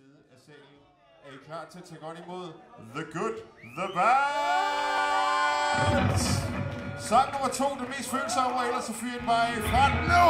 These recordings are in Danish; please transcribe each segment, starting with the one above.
side af salen. Er I klar til at tage godt imod The Good, The Bad? Sang nummer 2, det mest følsomme, og ellers så fyrer den bare fra nu!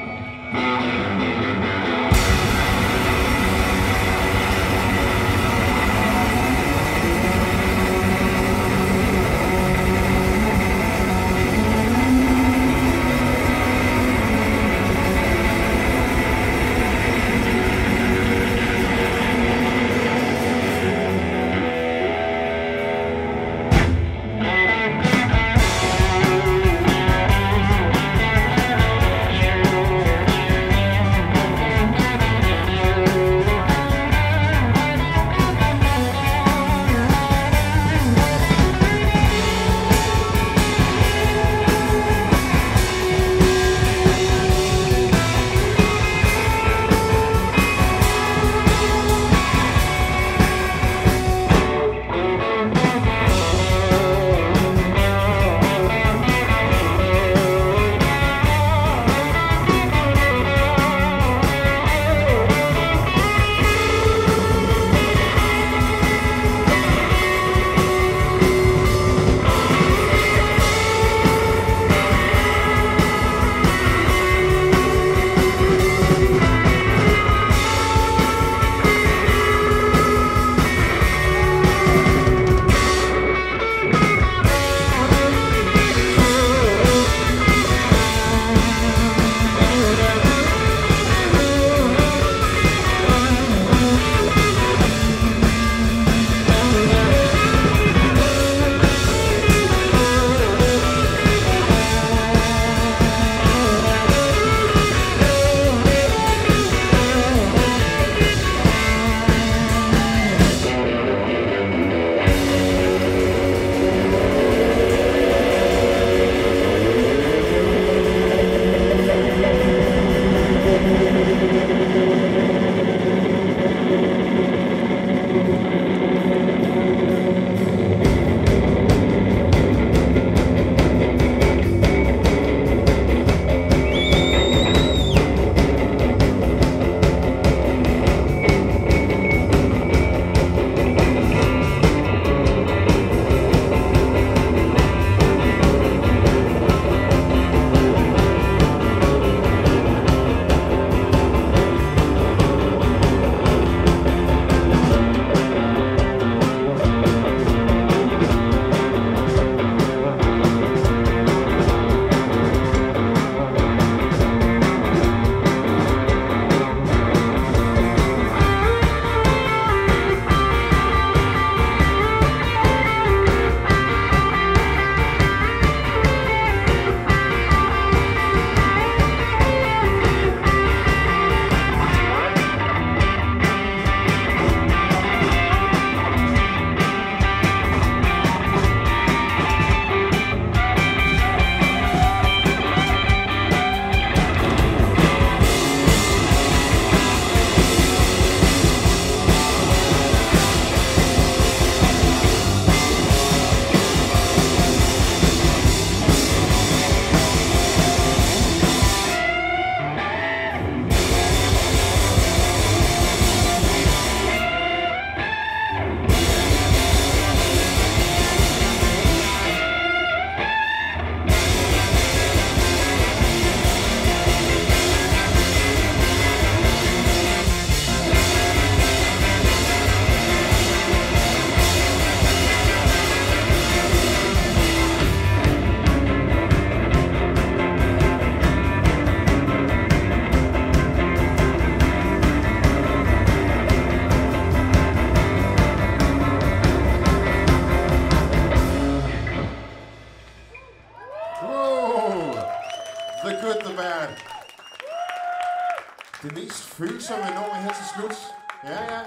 Det mest følsomme nummer her til slut. Ja,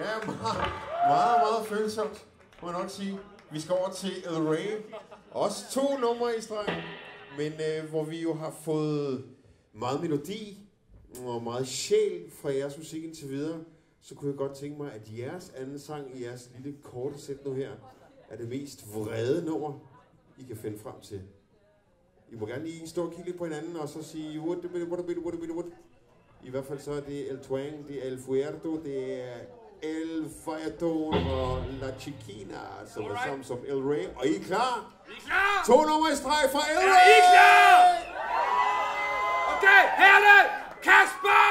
meget følsomt, må jeg nok sige. Vi skal over til El Rey. Også 2 numre i streg, men hvor vi jo har fået meget melodi og meget sjæl fra jeres musik indtil videre, så kunne jeg godt tænke mig, at jeres anden sang i jeres lille korte sæt nu her er det mest vrede nummer, I kan finde frem til. I må gerne lige stå og kigge lidt på hinanden og så sige what. I hvert fald så er det El Twang, det er El Fuerte, det er El Fayadon og La Chiquina, som er sammen som El Rey. Og I er klar? Vi er klar! 2 numre i streg fra El Rey! Er I klar? Okay, her er det! Kasper!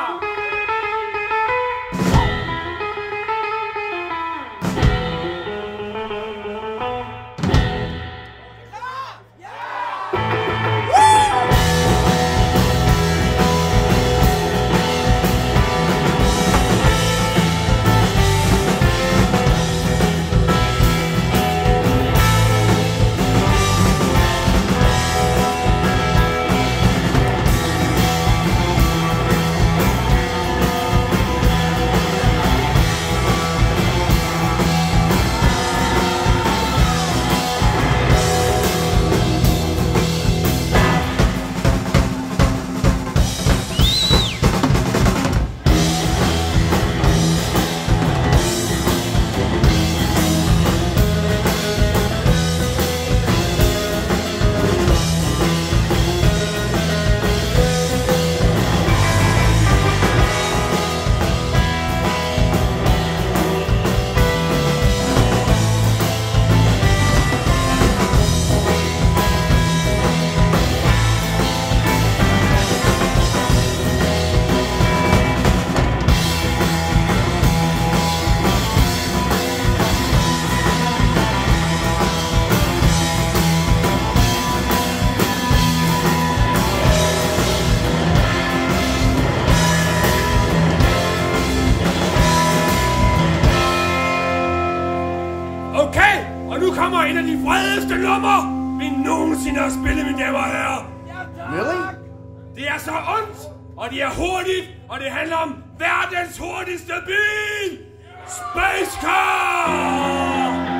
Et af de vredeste numre, vi nogensinde har spillet, mine damer og herrer. Really? Det er så ondt, og det er hurtigt, og det handler om verdens hurtigste bil. Space Car!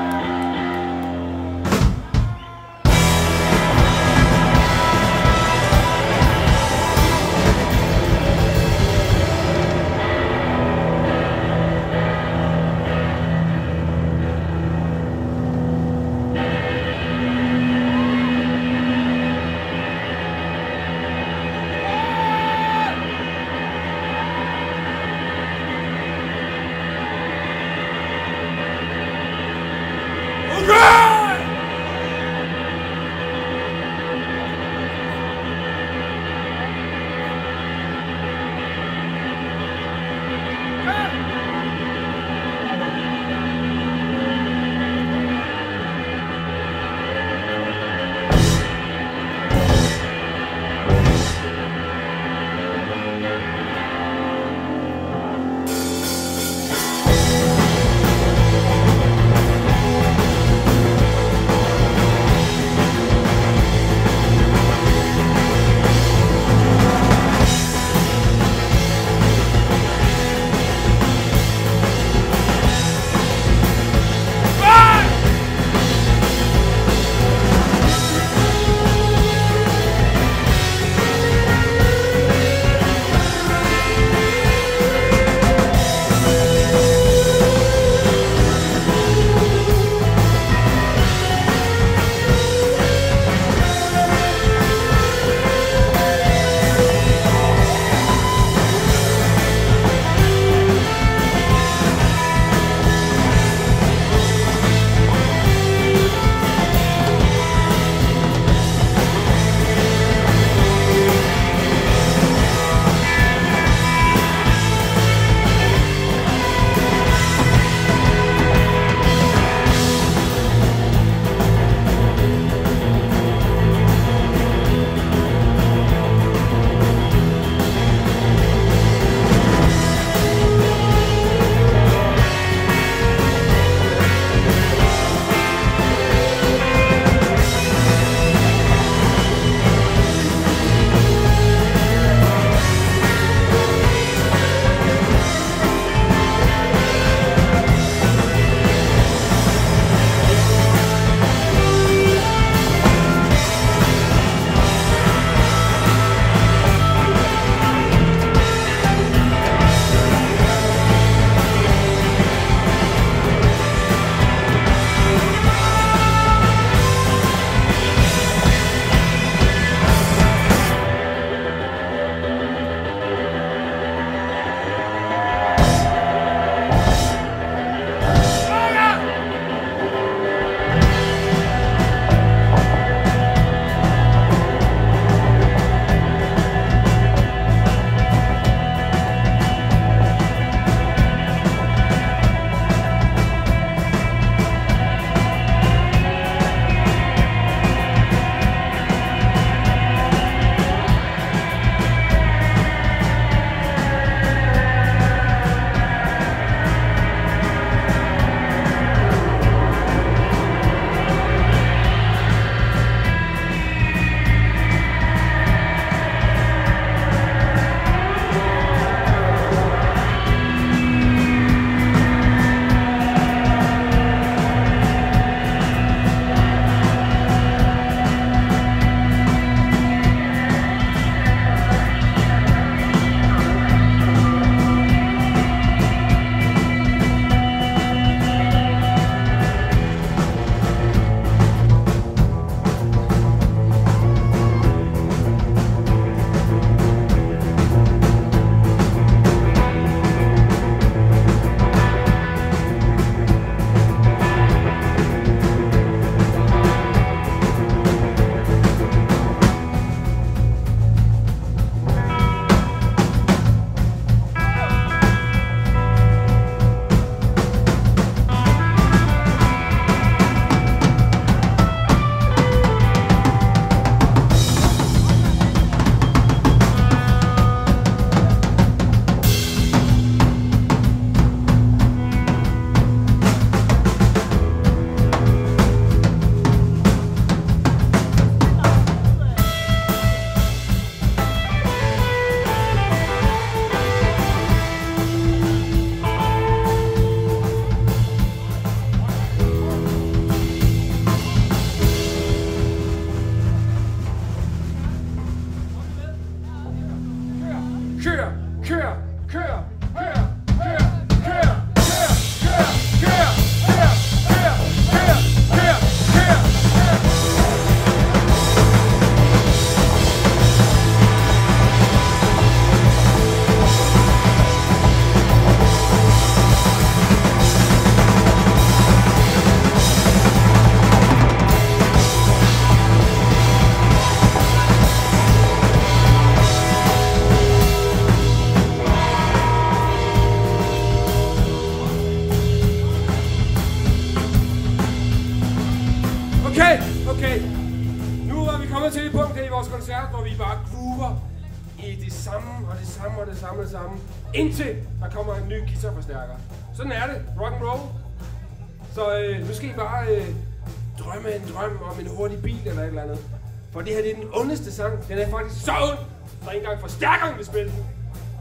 Okay. Nu er vi kommet til et punkt her i vores koncert, hvor vi bare groover i det samme, indtil der kommer en ny guitarforstærker. Sådan er det. Rock and roll. Så nu skal I bare drømme en drøm om en hurtig bil eller et eller andet. For det her det er den ondeste sang. Den er faktisk så ond, så ikke engang forstærkeren vil spille den.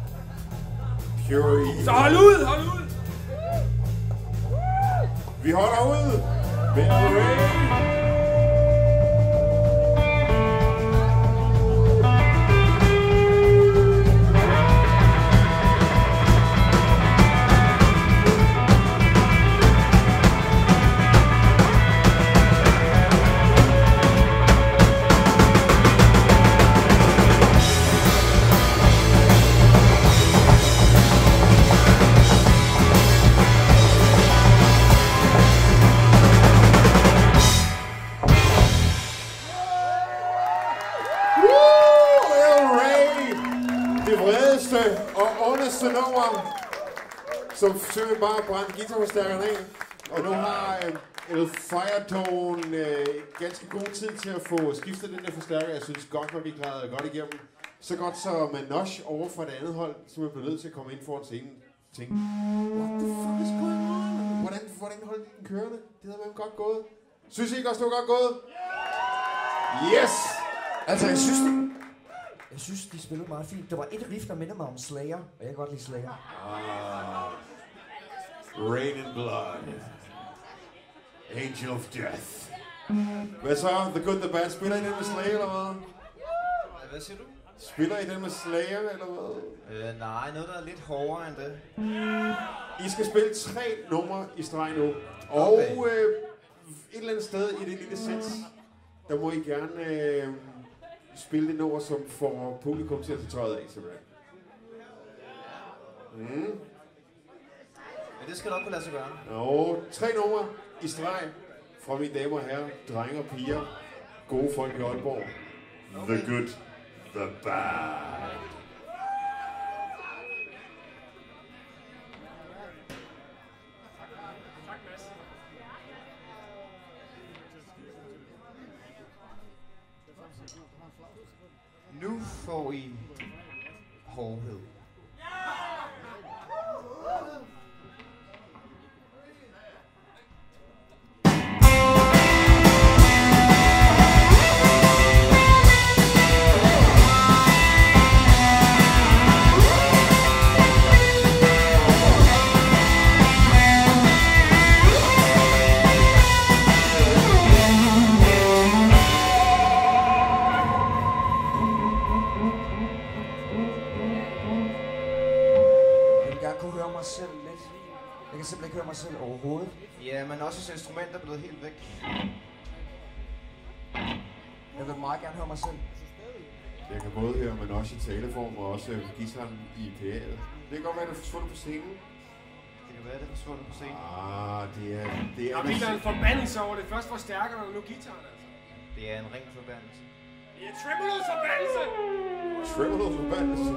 Pure. Så hold ud! Vi holder ud med Ray. Nummer, som søger bare at brænde guitarforstærkerne af. Og nu har El Firetone ganske god tid til at få skiftet den der forstærker. Jeg synes godt nok, de klarede godt igennem. Så godt så Manoj over for det andet hold, som er blevet nødt til at komme ind foran scenen. Tænkte, what the fuck is going on? Hvordan holdt de den kørende? Det havde været godt gået. Synes I ikke også, det var godt gået? Yes! Altså, jeg synes, de spillede meget fint. Der var et riff, der minder mig om Slayer, og jeg kan godt lide Slayer. Rain and Blood. Angel of Death. Hvad så? The Good, The Bad. Spiller I den med Slayer, eller hvad? Hvad siger du? Spiller I den med Slayer, eller hvad? Nej, noget, der er lidt hårdere end det. I skal spille 3 numre i streg nu. Og okay. Et eller andet sted i det lille sæt, der må I gerne... spille det nummer, som får publikum til at tage tøjet af, simpelthen. Men det skal nok kunne lade sig gøre. Og 3 numre i streg fra mine damer og herrer, drenge og piger, gode folk i Aalborg. Okay. The Good, The Bad. Nu får I hårdhed. Jeg kan simpelthen ikke høre mig selv overhovedet. Ja, men også hans instrument er blevet helt væk. Jeg vil meget gerne høre mig selv. Jeg kan både høre, men også i taleform og også guitaren i PA'et. Det kan godt være, at det er forsvundet på scenen. Det kan være, at det er forsvundet på scenen. Det er... Der bliver en forbandelse over det. Først forstærkerne og nu guitaren, altså. Det er en ren forbandelse. Det er Tremolos forbandelse! Tremolos forbandelse?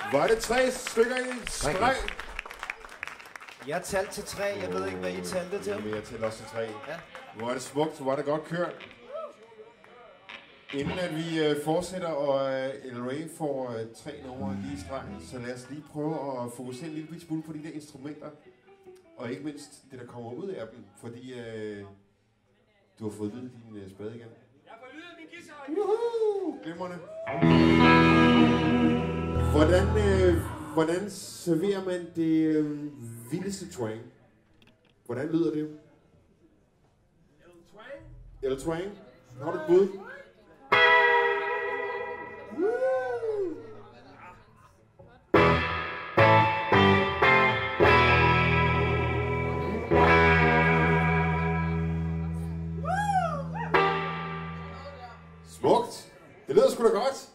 Var det 3 stykker i streg? Jeg talte til 3. Jeg ved ikke, hvad I talte til. Jamen, jeg tæller også til 3. Ja. Hvor er det smukt, hvor er det godt kørt. Inden at vi fortsætter, og El Rey får 3 numre lige i streg, så lad os lige prøve at fokusere en lille smule på de der instrumenter. Og ikke mindst det, der kommer ud af dem, fordi du har fået lydet din spade igen. Jeg får lydet min guitar. Glimrende. Hvordan serverer man det vildeste twang? Hvordan lyder det? El twang? Har du et bud? Smukt. Det lyder sgu da godt.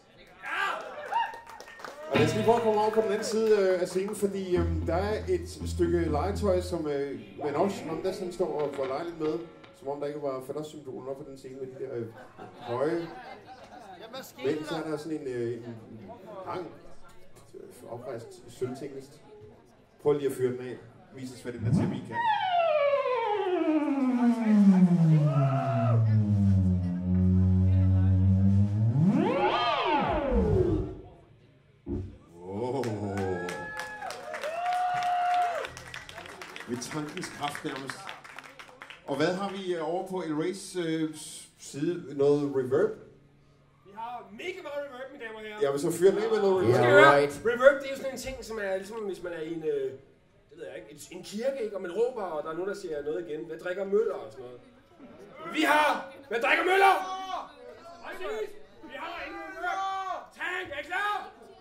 Og lad os lige prøve at komme over på den anden side af scenen, fordi der er et stykke legetøj, som man også, når der sådan står og får lege lidt med, som om der ikke var fadersymbolen op på den scene med de der høje. Men så er der sådan en lang, oprejst sølvtingest. Prøv lige at fyre den af. Vis os, hvad den der TV kan. Ved tankens kraft nærmest. Og hvad har vi over på El Reys side? Noget reverb? Vi har mega meget reverb, mine damer og herrer. Jeg vil så fyre den af med noget reverb. Yeah, right. Reverb, det er jo sådan en ting, som er ligesom, hvis man er i en, det ved jeg ikke, en kirke, ikke? Og man råber, og der er nogen, der siger noget igen. Hvad drikker Møller og sådan noget? Vi har! Hvad drikker Møller? Præcis! Vi har ingen reverb! Tank, er I klar?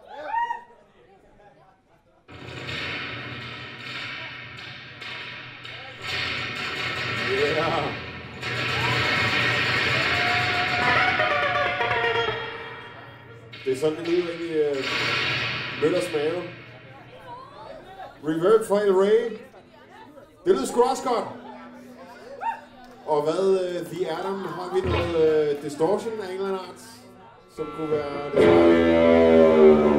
Yeah. Det er sådan, det lyder ind i Møllers mave. Reverb fra El Rey. Det lyder sgu også godt. Og hvad, The Adam, har vi noget distortion af en eller anden art, som kunne være det.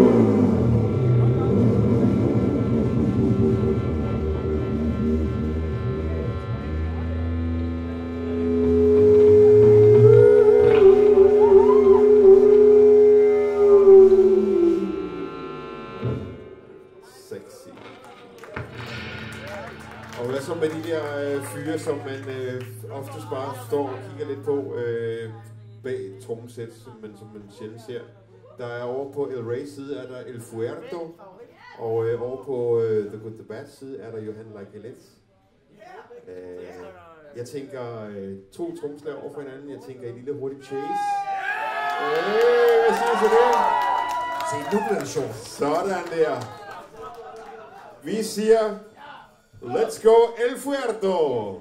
Med de der fyre, som man oftest bare står og kigger lidt på bag trommesæt, men som man sjældent ser. Der er over på El Reys side er der El Fuerto, og over på The Good The Bad side er der Johan Lakelet. Jeg tænker 2 trommeslager over for hinanden. Jeg tænker en lille hurtig chase. Hvad siger du til det? Se, nu bliver det sjovt. Sådan der. Vi siger Let's go El Fuerto!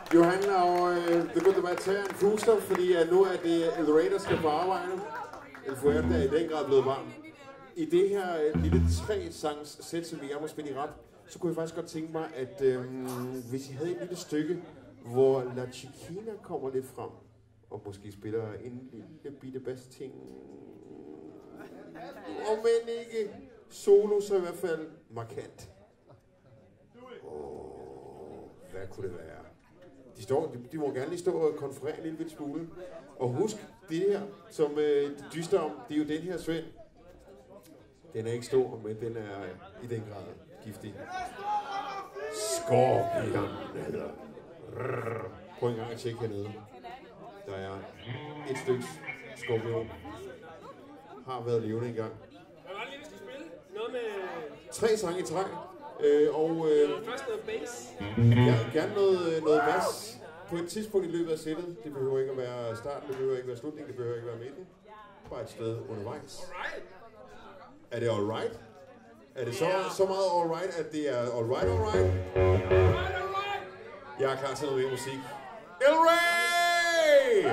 Johan og The Good, The Bad tager en puster, fordi at nu er det El Rey, der skal på arbejde. El Fuerte er i den grad blevet varm. I det her lille 3-sangs sæt, som vi gerne må spille i rap, så kunne jeg faktisk godt tænke mig, at hvis I havde et lille stykke, hvor La Chiquina kommer lidt frem, og måske spiller en lille bitte bass-ting, og men ikke solo, så i hvert fald markant. Hvad kunne det være? De må gerne lige stå og konferere en lille smule. Og husk, det her, som de dyster om, det er jo den her Svend. Den er ikke stor, men den er i den grad giftig. Skorpion hedder. Prøv en gang at tjekke hernede. Der er et stykke skorpion. Har været levende engang. Hvad var det lige, vi skulle spille? Noget med... 3 sange i træk. Først noget bass. Ja, gerne noget bass. På et tidspunkt i løbet af sættet. Det behøver ikke at være starten, det behøver ikke at være slutningen, det behøver ikke at være midten. Bare et sted undervejs. Alright. Er det alright? Er det så meget alright, at det er alright? Alright. Jeg er klar til noget mere musik. El Rey!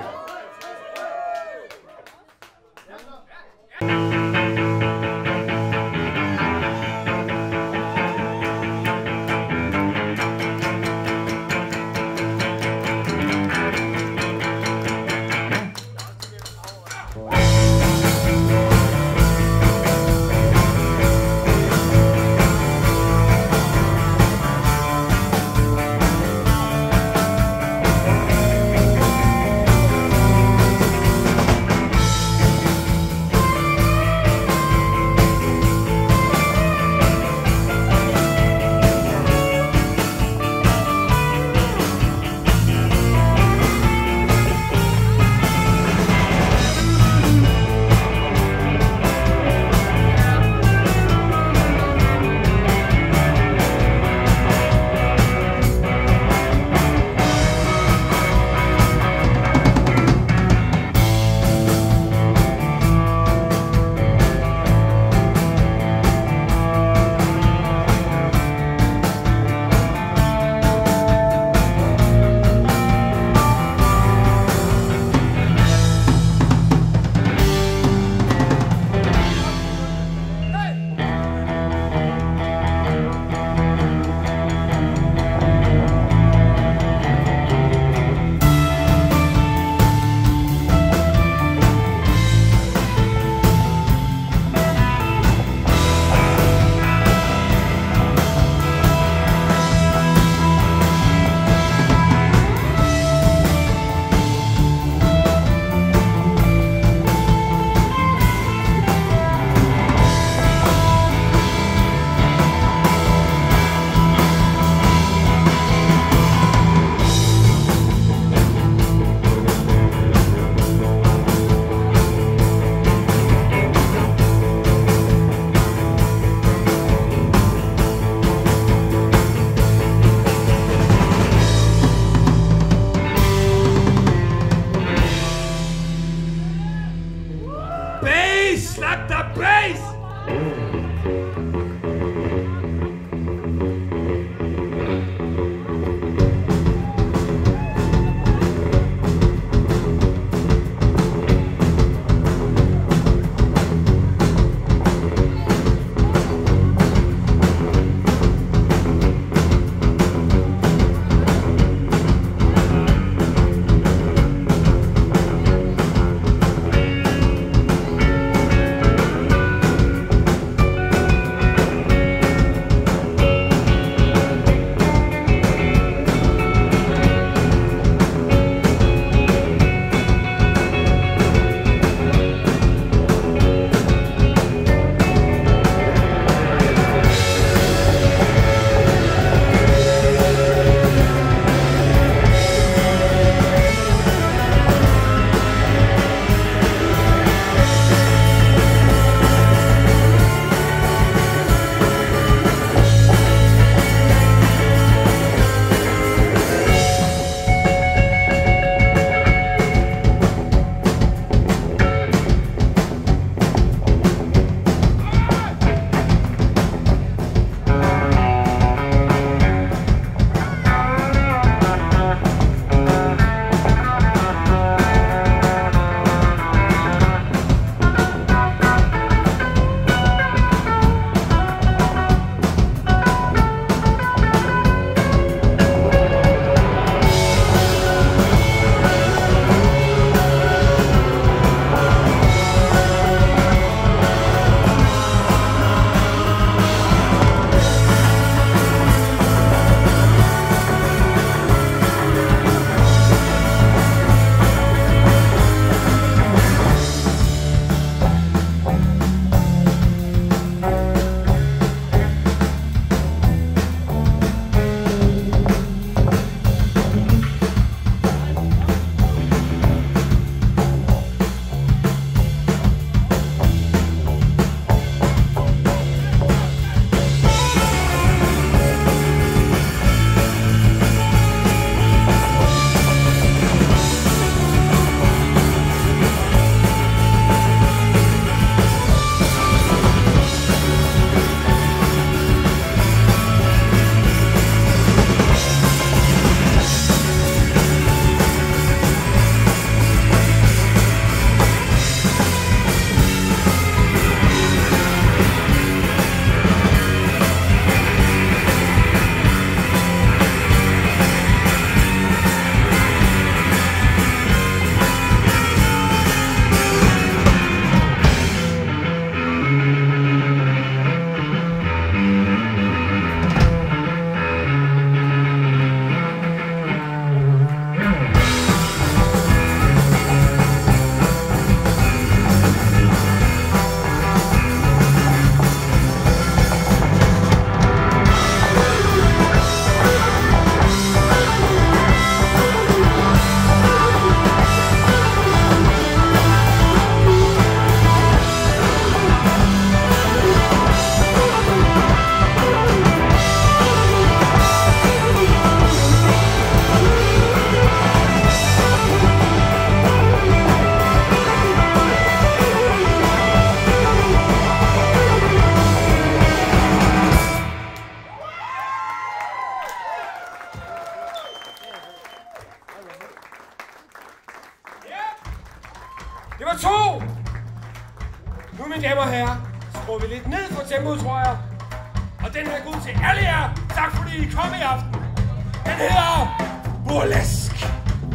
Det var 2. Nu, mine damer og herrer, skruer vi lidt ned på tempoet, tror jeg. Og den her går ud til alle jer. Tak fordi I kom i aften. Den hedder Burlesk.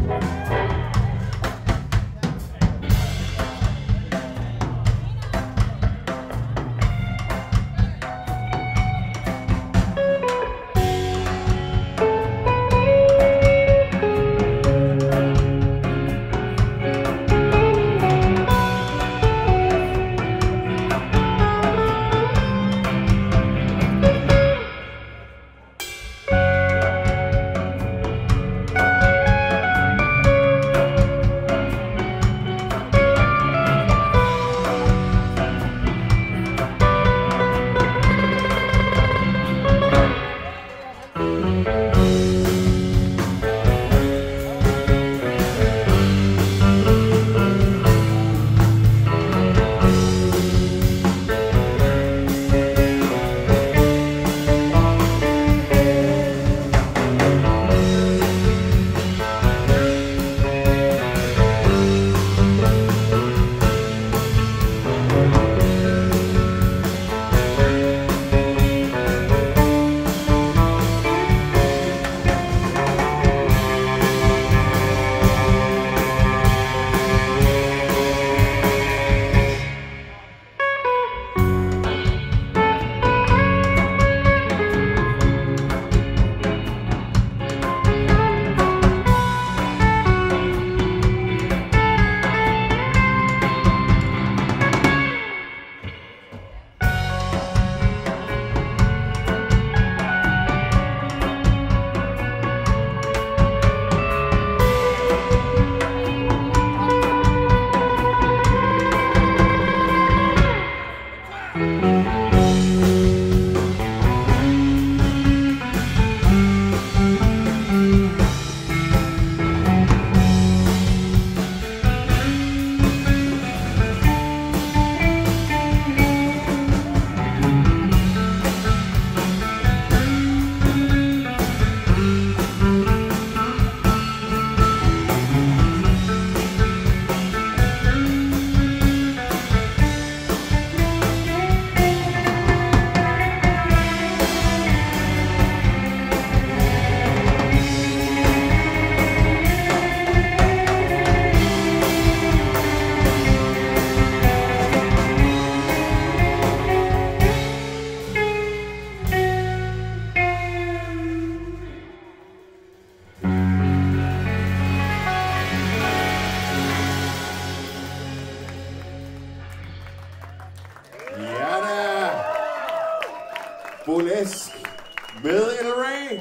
Burlesk med LRA.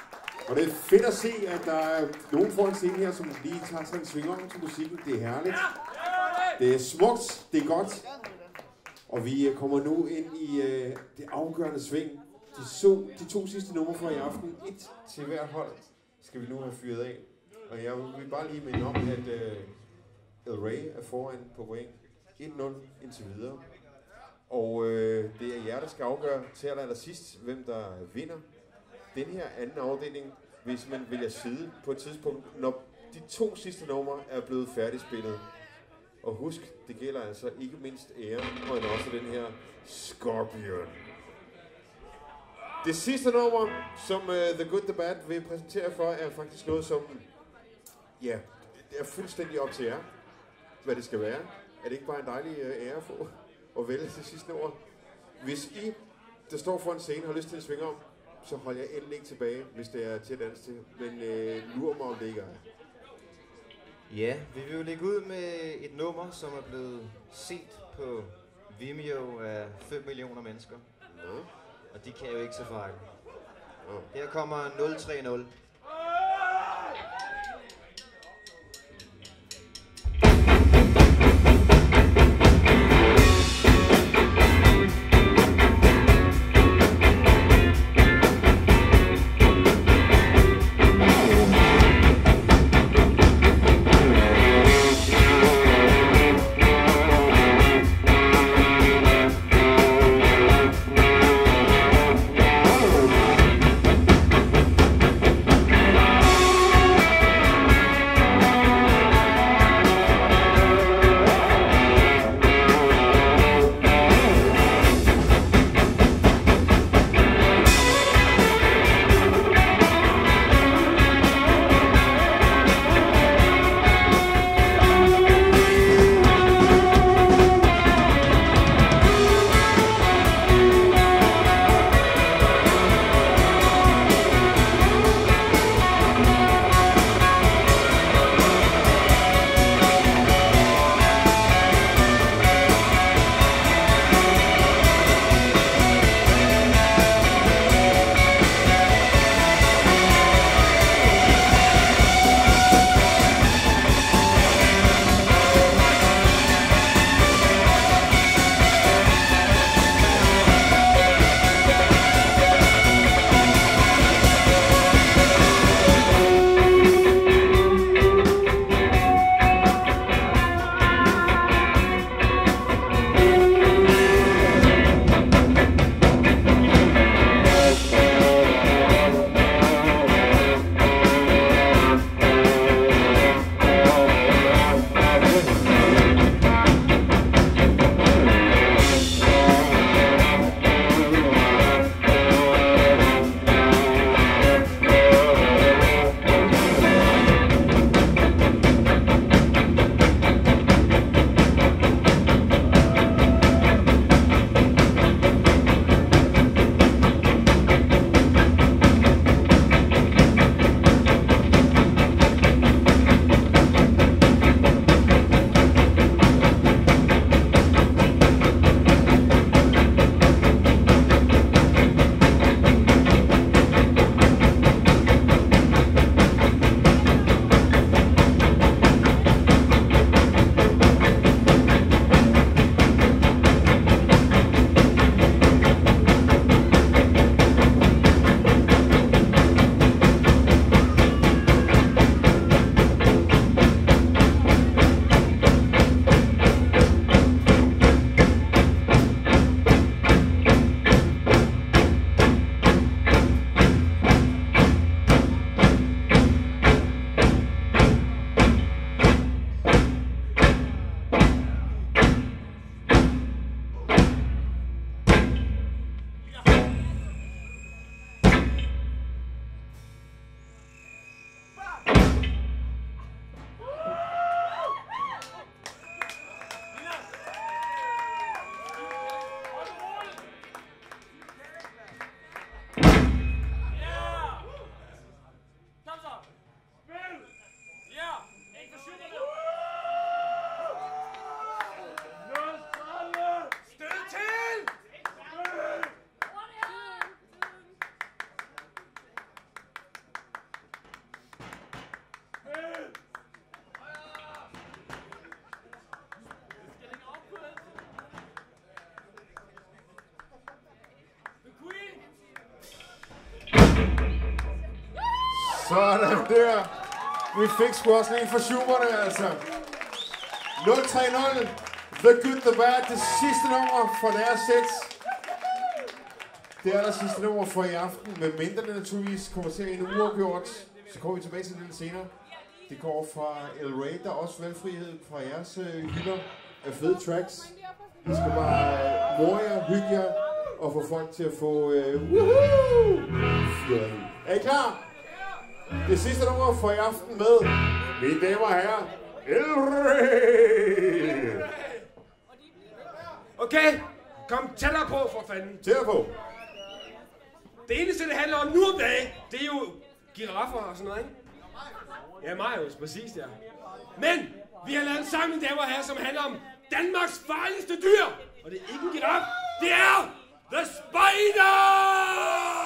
Og det er fedt at se, at der er nogen foran scenen her, som lige tager sig en sving om til musikken. Det er herligt. Det er smukt. Det er godt. Og vi kommer nu ind i det afgørende sving. De to sidste numre for i aften. 1 til hver hold skal vi nu have fyret af. Og jeg vil bare lige minde om, at LRA er foran på point. 1-0 indtil videre. Og det er jer, der skal afgøre til allersidst, hvem der vinder den her anden afdeling, hvis man vælger side på et tidspunkt, når de 2 sidste numre er blevet færdigspillet. Og husk, det gælder altså ikke mindst ære, men også den her Scorpion. Det sidste nummer, som The Good The Bad vil præsentere for, er faktisk noget, som ja, det er fuldstændig op til jer, hvad det skal være. Er det ikke bare en dejlig ære at få at vælge til sidste nummer? Hvis I, der står foran scenen, har lyst til at svinge om, så hold jeg endelig ikke tilbage, hvis det er til at danse til. Men lur mig, om det ikke er. Ja, vi vil jo lægge ud med et nummer, som er blevet set på Vimeo af 5 millioner mennesker. Ja. Og de kan jo ikke tage fejl. Ja. Her kommer 030. Sådan der. Vi fik sgu også en for Schuberne, altså. 0-3-0. The Good, The Bad. Det sidste nummer for deres sæt. Det er der sidste nummer for i aften. Men mindre det naturligvis kommer til en uafgjort. Så kommer vi tilbage til det lidt senere. Det går fra El Rey. Der er også valgfrihed fra jeres hylder af fede tracks. I skal bare more jer, hygge jer og få folk til at få woohoo! Er I klar? Det sidste nummer for i aften med, mine damer og herrer, El Rey! Okay, kom tættere på for fanden. Tættere på. Det eneste, det handler om nu om dagen, det er jo giraffer og sådan noget, ikke? Ja, Marius, præcis, ja. Men vi har lavet en sang, mine damer og herrer, som handler om Danmarks farligste dyr. Og det er ikke en giraf, det er The Spider!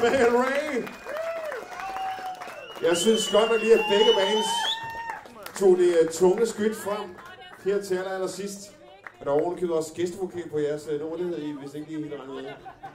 med El Rey. Jeg synes godt at lige, at begge bands tog det tunge skridt frem her til allersidst. Og der er ovenikøbet også gæstevokal på jeres nummer, det hedder I, hvis ikke lige helt regnet med.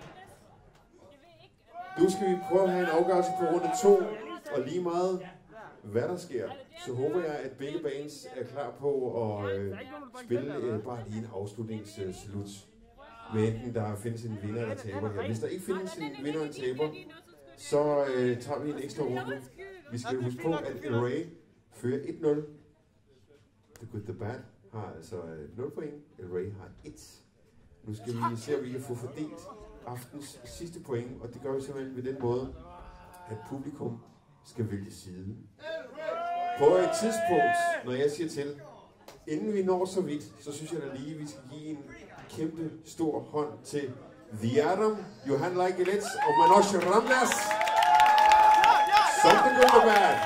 Nu skal vi prøve at have en afgørelse på runde 2, og lige meget hvad der sker, så håber jeg, at begge bands er klar på at spille bare lige en afslutningsslut. Med enten der findes en vinder eller taber her. Hvis der ikke findes en vinder eller taber, så tager vi en ekstra runde. Vi skal huske på, at El Rey fører 1-0. The Good, The Bad har altså 0 point. El Rey har 1. Nu skal vi se, om vi kan få fordelt aftens sidste point, og det gør vi simpelthen ved den måde, at publikum skal vælge side. På et tidspunkt, når jeg siger til, inden vi når så vidt, så synes jeg da lige, at vi skal give en kæmpe stor hånd til The Adam, Johan Lejgelets og Manoj Ramdas, som The Good, The Bad.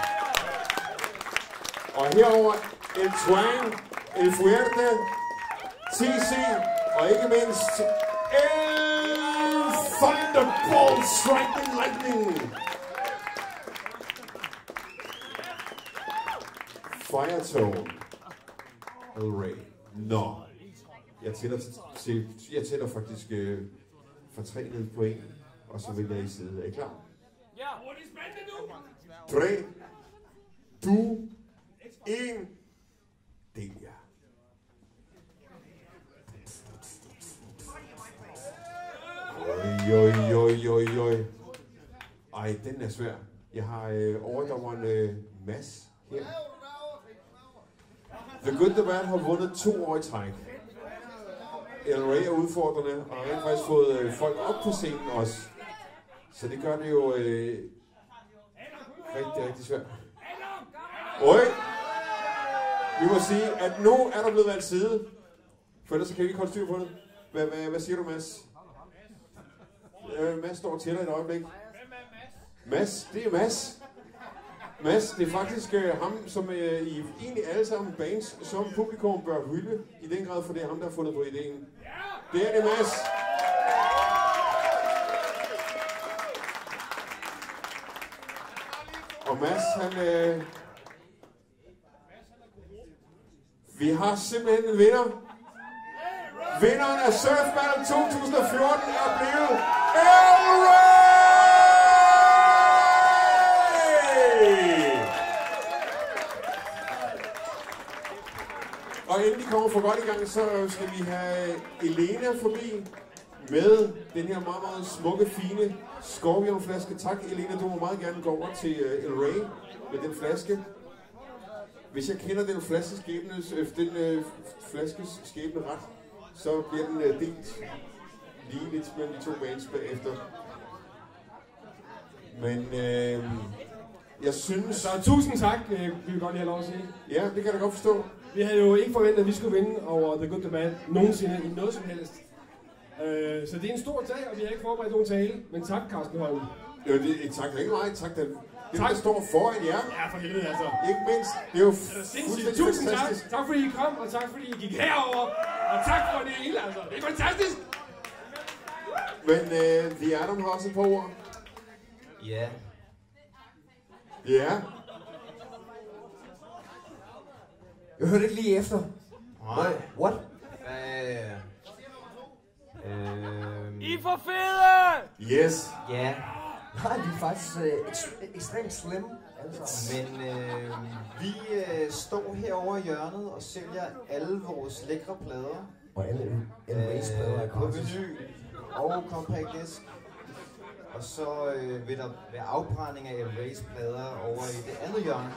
Og herover El Twang, El Fuerte, TC og ikke mindst El Thunderbolt Striking Lightning. Firetone. El Rey. Nå. Jeg tæller faktisk for 3 ned point, og så vælger jeg i side. Er I klar? Ja, hvor er det spændende nu? 3, 2, 1. Del jer. Oj. Ej, den er svær. Jeg har overdommeren Mads her. The Good, The Bad har vundet 2 år i træk. El Rey er udfordrende, og har faktisk fået folk op på scenen også. Så det gør det jo rigtig svært. Oj! Vi må sige, at nu er der blevet valgt side. For ellers så kan vi ikke holde styr på det. Hvad siger du, Mads? Mads står til dig et øjeblik. Mads, det er Mads. Mads, det er faktisk ham, som i egentlig alle sammen bands, som publikum bør hylde i den grad, for det er ham, der har fundet på ideen. Det er det, Mads. Og Mads, han... Vi har simpelthen en vinder. Vinderen af Surf Battle 2014 er blevet El Rey! Og inden vi kommer for godt i gang, så skal vi have Elena forbi med den her meget, meget smukke, fine skorpionflaske. Tak, Elena. Du må meget gerne gå over til El Rey med den flaske. Hvis jeg kender den flaskes skæbne ret, så bliver den delt lige lidt mellem de 2 bands bagefter. Men jeg synes... Så tusind tak, vi vil godt lige have lov at sige. Ja, det kan jeg da godt forstå. Vi havde jo ikke forventet, at vi skulle vinde over The Good, The Bad nogensinde i noget som helst. Så det er en stor dag, og vi har ikke forberedt nogen tale. Men tak, Carsten Holm. Jo, tak ikke mig. Tak, det der står foran jer. Ja, for helvede altså. Ikke mindst. Det er jo sindssygt. Tusind tak. Tak fordi I kom, og tak fordi I gik herover. Og tak for det hele, altså. Det er fantastisk. Men The Adam har også et par ord. Ja. Ja. Jeg hørte ikke lige efter. Nej. What? I er for fede! Yes. Ja. Nej, de er faktisk ekstremt slemme. Men vi står herovre i hjørnet og sælger alle vores lækre plader. Og alle plader på vinyl og compact disc. Og så vil der være afbrænding af El Reys plader over i det andet hjørne.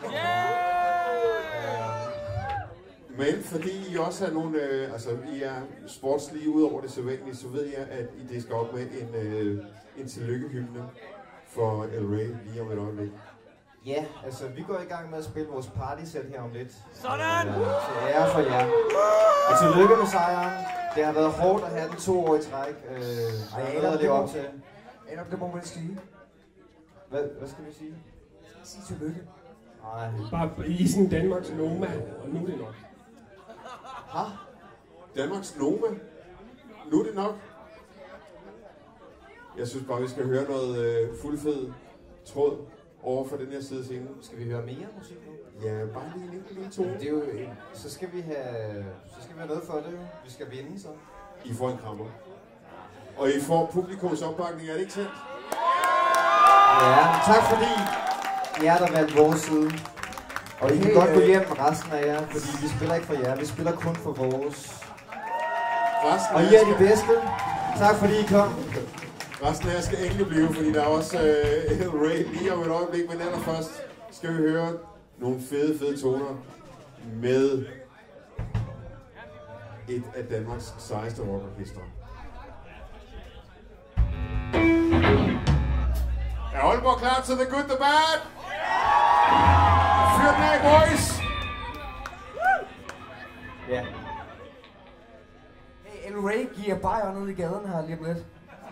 Men fordi I også er nogle, I er sportslige ud over det sædvanlige, så ved jeg, at I skal op med en tillykkehymne for El Rey lige om et øjeblik. Ja, altså vi går i gang med at spille vores partysæt her om lidt. Sådan! Til ære for jer. Og tillykke med sejren. Det har været hårdt at have den 2 år i træk. Adam, det op til. Adam, det må man sige. Hvad skal vi sige? Sig tillykke. Nej. Bare i sådan Danmarks Noma, og nu er det nok. Danmarks Noma? Nu er det nok? Jeg synes bare, vi skal høre noget fuldfed tråd over for den her side scene. Skal vi høre mere musik nu? Ja, bare lige en enkelt tone. Det er jo så skal vi have noget for det jo. Vi skal vinde så. I får en krammer. Og I får publikums opbakning, er det ikke sandt? Ja, tak fordi jer, der valgte vores side. Og I kan godt gå hjem med resten af jer, fordi vi spiller ikke for jer, vi spiller kun for vores. Og I er de bedste. Tak fordi I kom. Resten af jer skal endelig blive, fordi der er også Ray lige om et øjeblik, men allerførst skal vi høre nogle fede toner med et af Danmarks sejeste rockorkestre. Er Aalborg klar til The Good, The Bad? Fyr den af, boys! Ja. Hey, El Ray giver bajer ned i gaden her lige om lidt.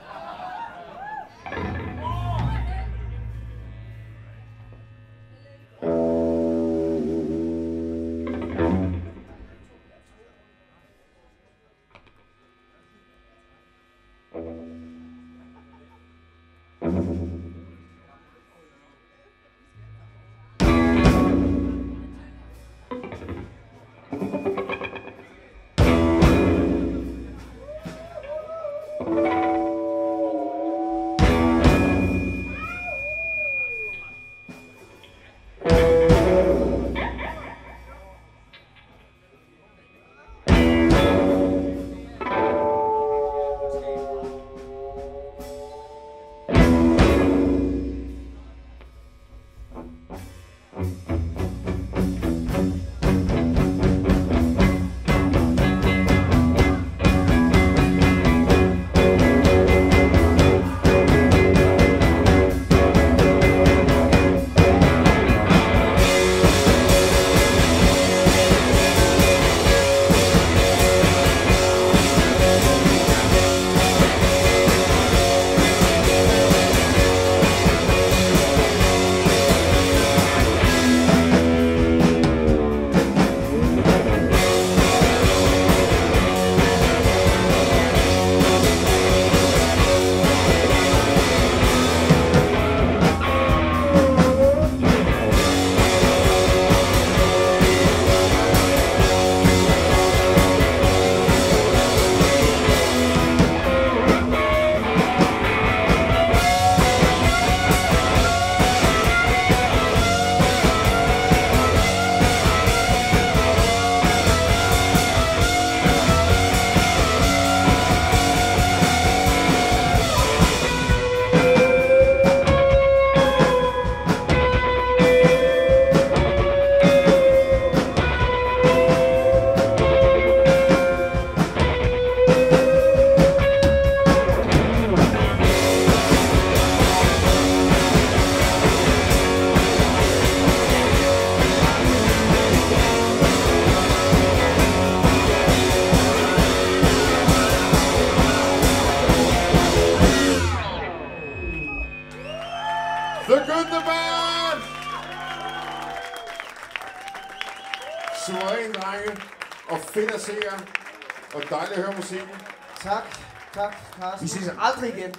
Suveræn, drenge. Og fedt at se jer. Og dejligt at høre musikken. Tak. Tak, Carsten. Vi ses aldrig igen.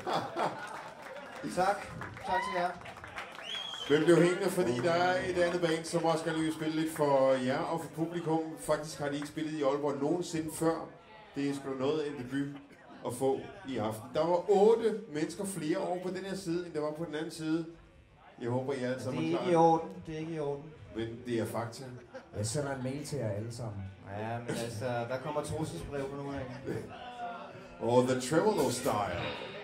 Tak. Tak til jer. Hvem blev hængende, fordi der er et andet band, som også skal lige spille lidt for jer og for publikum. Faktisk har de ikke spillet i Aalborg nogensinde før. Det er sgu noget af en debut at få i aften. Der var 8 mennesker flere over på den her side, end der var på den anden side. Jeg håber, I alle sammen er klar. Det er ikke i orden. Det er ikke i orden. Men det er fakta. Jeg sender en mail til jer alle sammen. Ja, men altså, der kommer trusselsbrev på nogle af. Og The Tremolo Style.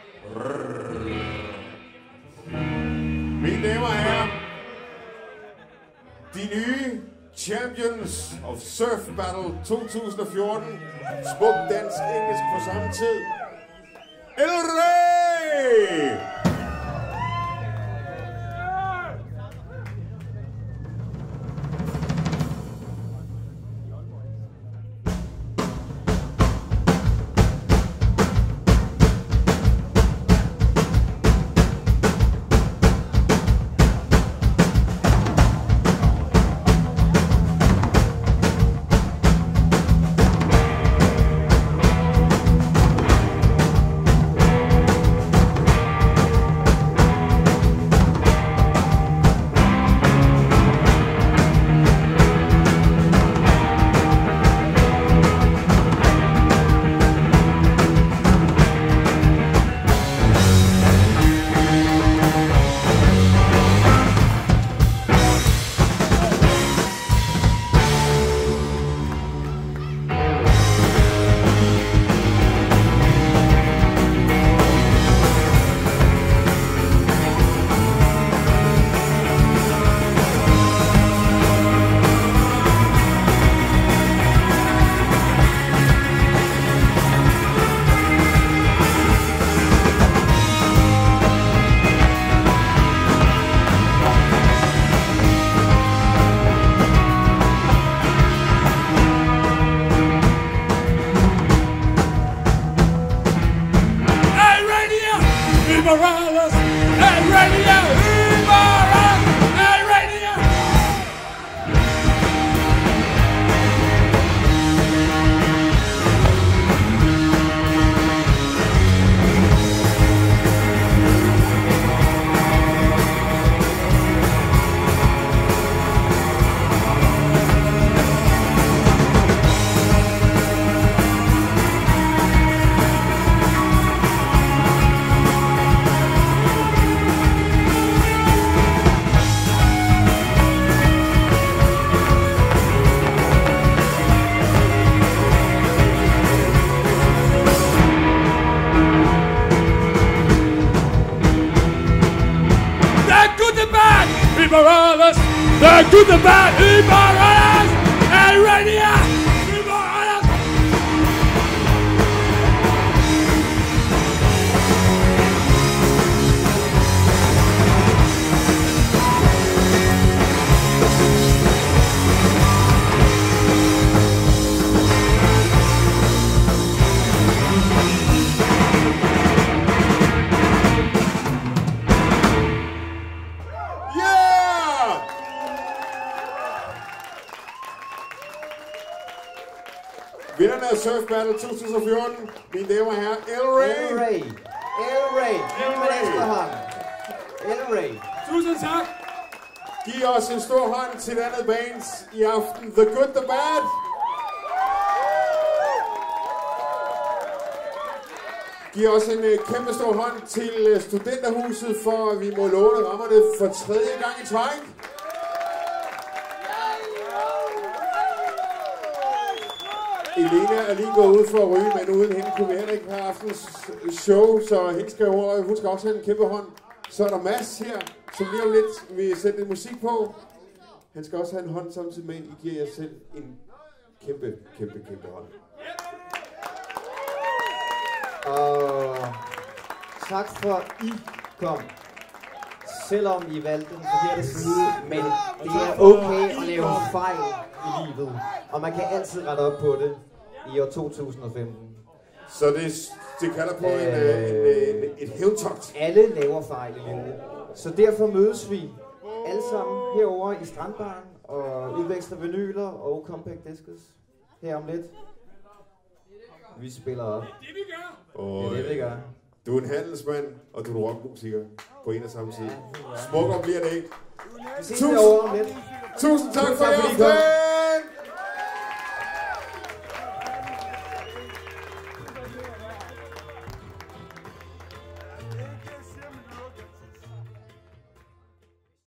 Mine damer og herrer, de nye Champions of Surf Battle 2014. Smuk dansk-engelsk på samme tid. El Ray! Morales. The good, the bad, Morales. And right here, Morales. Vinderne af Surf Battle 2014, mine damer og herrer, El-Ray. Giv mig en ekstra hånd. El-Ray. Tusind tak. Giv os en stor hånd til det andet bands i aften. The Good, The Bad. Giv os en kæmpe stor hånd til Studenterhuset, for at vi må låne rammerne for 3. gang i træk. Elena er lige gået ud for at ryge, men uden hende kunne vi heller ikke have aftens show, så hun skal også have en kæmpe hånd. Så er der Mads her, som lige om lidt vil sætte lidt musik på. Han skal også have en hånd samtidig med, I giver jer selv en kæmpe hånd. Og tak for I kom. Selvom I valgte den forkerte side, men det er okay at lave fejl i livet. Og man kan altid rette op på det i år 2015. Så det kalder på et hævntogt. Alle laver fejl i livet. Så derfor mødes vi alle sammen herovre i Strandbaren og udveksler vinyler og compact discs her om lidt. Vi spiller op. Det vi gør. Og det er det, vi gør. Du er en handelsmand, og du er en rockmusiker på en og samme side. Smukkere bliver det ikke. Vi ses herovre om lidt. Tusind tak for i aften!